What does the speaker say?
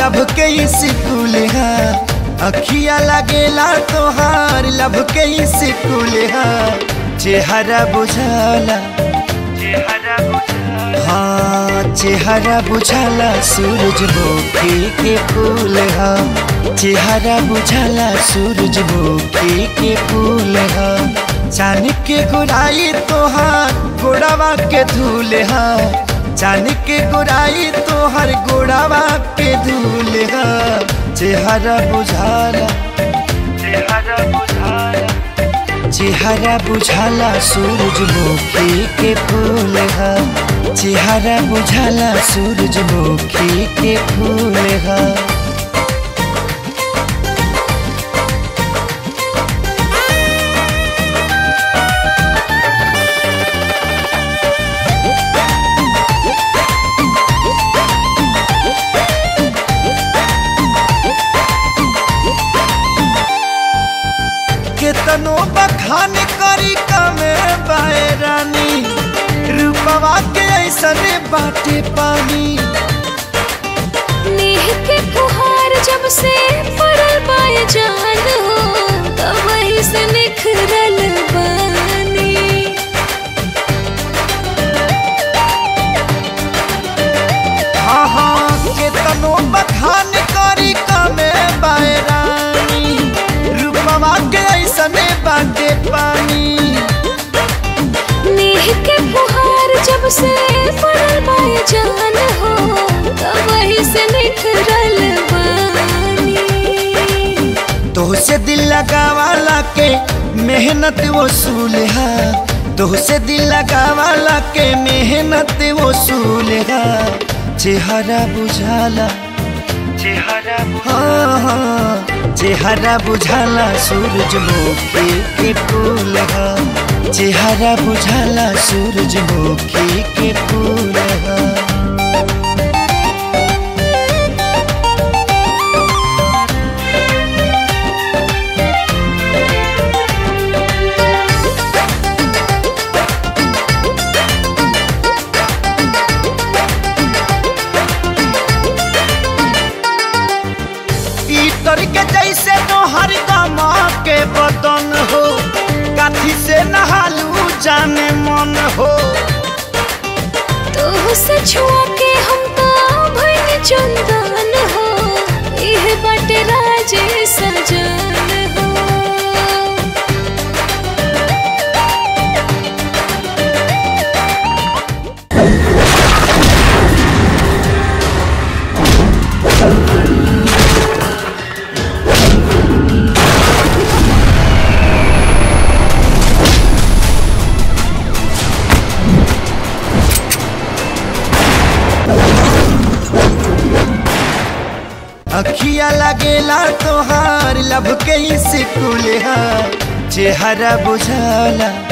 लब के स्कूल है, अखिया लगेला तोहार लब के स्कूल है। चेहरा बुझाला, हाँ चेहरा बुझाला सूरजमुखी के फूल है। चेहरा बुझाला सूरजमुखी के फूल है। चांद के गोराई तोहार गोड़ावा के धूल है। चांद के गोराई तोहर गोड़ावा के धूल है। चेहरा बुझाला, चेहरा बुझाला सूरजमुखी के फूल है। चेहरा बुझाला सूरजमुखी के फूल है। केतनो बखान करी कमे बाए रानी, रूपवा के ऐसन बाटे पानी। नेह के फुहार जब से पड़ल बाए जान हो, तब वही से निखरल बानी। हाँ हाँ केतनो बखान करी कमे बाए रानी, रूपवा के बाटे पानी। नेह के फुहार जब से पड़ल बाए जान हो, तब वही से निखरल बानी। तोहसे दिल लगावाला के मेहनत वसूल है। तोहसे दिल लगावाला के मेहनत वसूल है। चेहरा बुझाला, हाँ हाँ चेहरा बुझाला सूरजमुखी के फूल है। चेहरा बुझाला सूरजमुखी के फूल है। के जैसे तोहर गमा के बदन हो, काठी से नहालू जाने मन हो। तो से छुआ के हम तो भइल चंदन हो, इह बाटे राजे सजन हो। अखिया लगेला तोहार लब के स्कूल है। चेहरा बुझाला,